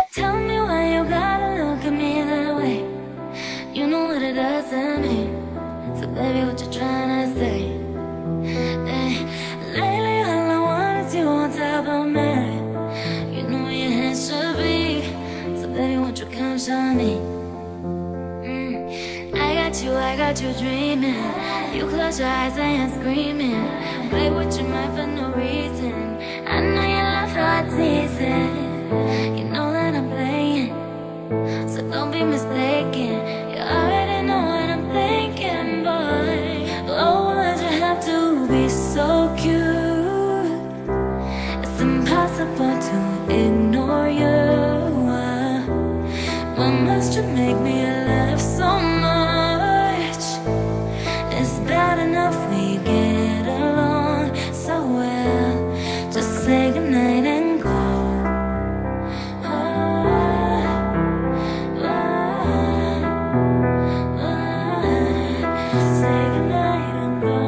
Tell me why you gotta look at me that way. You know what it does to me. So baby, what you trying to say? Hey, lately all I want is you on top of me. You know where your hands should be. So baby, won't you come show me? I got you dreaming. You close your eyes and you're screaming. Play with your mind for no reason. I know you love how I tease it. You know that I'm playing, so don't be mistaken. You already know what I'm thinking, boy. Oh, why'd you have to be so cute? It's impossible to ignore you. Why must you make me laugh so much? It's bad enough we get along so well. Just say goodnight and go. Say goodnight and go.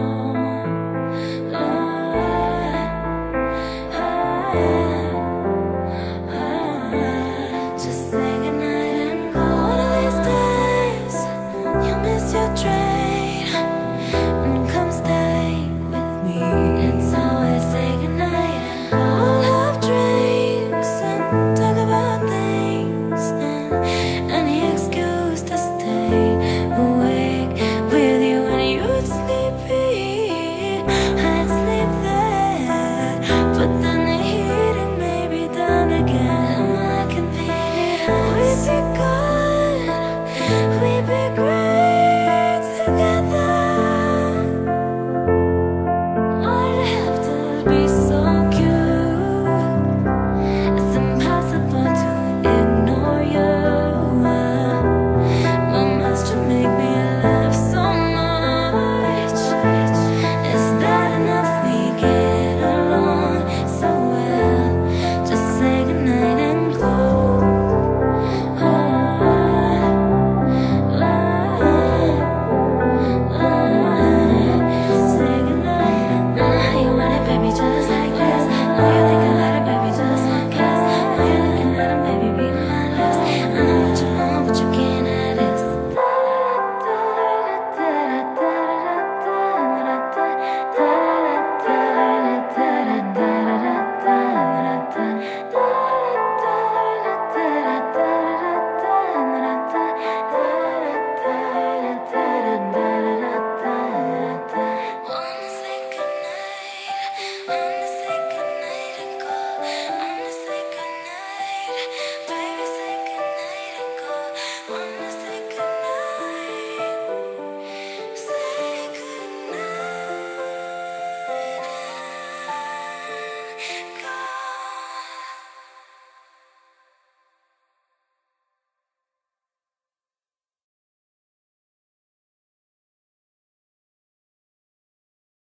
Just say goodnight and go. One of these days you miss your train and come stay with me. It's always say goodnight and go. We'll have drinks and talk about things and any excuse to stay awake with you when you're sleepy. I'd sleep there, but then the heating may be done again.